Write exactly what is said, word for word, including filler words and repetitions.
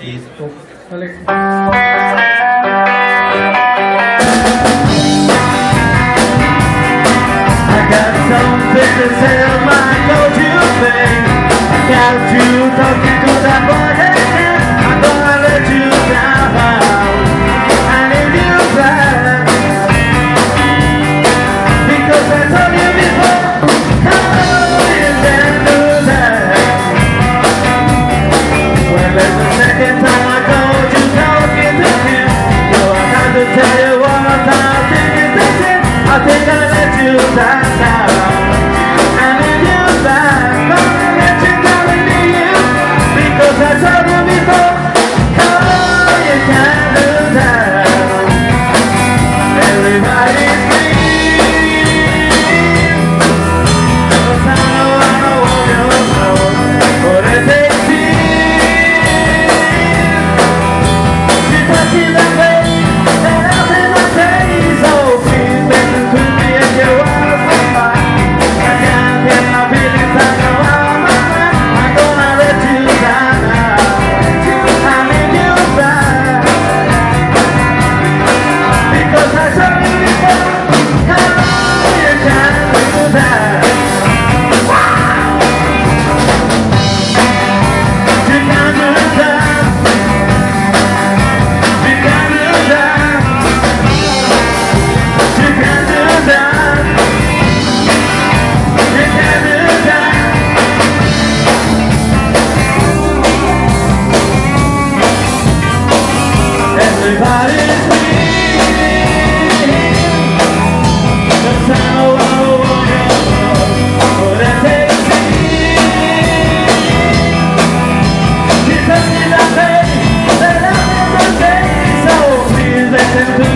Facebook. Balik. I got something to tell my go-to thing. I got you talking to that boy again. I'm gonna let you down. I need you back because I told you before. How you can do that? Well, it's the second time I told you talking to him. So I have to tell you one more time. Think it's the shit. I think I let you down now. I need you back. Gonna let you down, I need you because I told you before. How you can do that? Everybody's free. No time, I don't want you to know what it takes. She's touching the face that out in my face. Oh, please listen to me if you want to fight. I can't get my feelings out of my mind. I'm gonna let you down now. I need you back because I told you before. How you can do that? You can do that. You can do that. You can do that. You can do that. Everybody's free. The sound of a warrior, what it takes. She's touching the face that I'm in the face. So please listen to